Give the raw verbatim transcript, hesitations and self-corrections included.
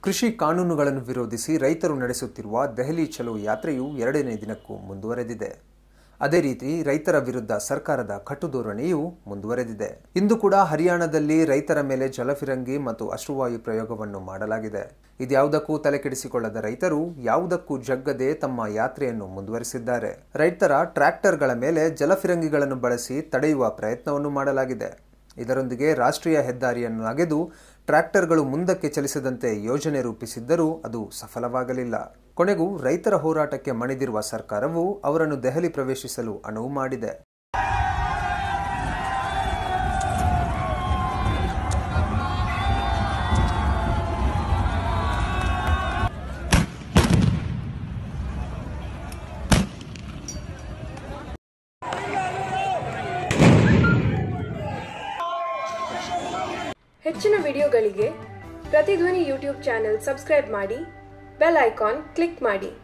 ಕೃಷಿ ಕಾನೂನುಗಳನ್ನು ವಿರೋಧಿಸಿ ರೈತರು ನಡೆಸುತ್ತಿರುವ ದೆಹಲಿ ಚಲೋ ಯಾತ್ರೆಯು ಎರಡನೇ ದಿನಕ್ಕೂ ಮುಂದುವರೆದಿದೆ. ಅದೇ ರೀತಿ ರೈತರ ವಿರುದ್ಧ ಸರ್ಕಾರದ ಕಟ್ಟುಧೋರಣೆಯೂ ಮುಂದುವರೆದಿದೆ. ಇಂದು ಕೂಡ ಹರಿಯಾಣದಲ್ಲಿ ರೈತರ ಮೇಲೆ ಜಲಫಿರಂಗಿ ಮತ್ತು ಅಶ್ರುವಾಯು ಪ್ರಯೋಗವನ್ನು ಮಾಡಲಾಗಿದೆ. ಇದ್ಯಾವುದಕ್ಕೂ ತಲೆಕೆಡಿಸಿಕೊಳ್ಳದ ರೈತರು ಯಾವುದಕ್ಕೂ ಜಗ್ಗದೆ ತಮ್ಮ ಯಾತ್ರೆಯನ್ನು ಮುಂದುವರೆಸಿದ್ದಾರೆ. ರೈತರ ಟ್ರ್ಯಾಕ್ಟರ್ಗಳ ಮೇಲೆ ಜಲಫಿರಂಗಿಗಳನ್ನು ಬಳಸಿ ತಡೆಯುವ ಪ್ರಯತ್ನವನ್ನು ಮಾಡಲಾಗಿದೆ. ಇದರೊಂದಿಗೆ ರಾಷ್ಟ್ರೀಯ ಹೆದ್ದಾರಿಯನ್ನು ಅಗೆದು ಟ್ರ್ಯಾಕ್ಟರ್ಗಳು ಮುಂದಕ್ಕೆ ಚಲಿಸದಂತೆ ಯೋಜನೆ ರೂಪಿಸಿದ್ದರೂ ಅದು ಸಫಲವಾಗಲಿಲ್ಲ. ಕೊನೆಗೂ ರೈತರ ಹೋರಾಟಕ್ಕೆ ಮಣಿದಿರುವ ಸರ್ಕಾರವು ಅವರನ್ನು ದೆಹಲಿ ಪ್ರವೇಶಿಸಲು ಅನುವು ಮಾಡಿದೆ. ಹೆಚ್ಚಿನ ವಿಡಿಯೋಗಳಿಗೆ ಪ್ರತಿಧ್ವನಿ ಯೂಟ್ಯೂಬ್ ಚಾನೆಲ್ ಸಬ್ಸ್ಕ್ರೈಬ್ ಮಾಡಿ, ಬೆಲ್ ಐಕಾನ್ ಕ್ಲಿಕ್ ಮಾಡಿ.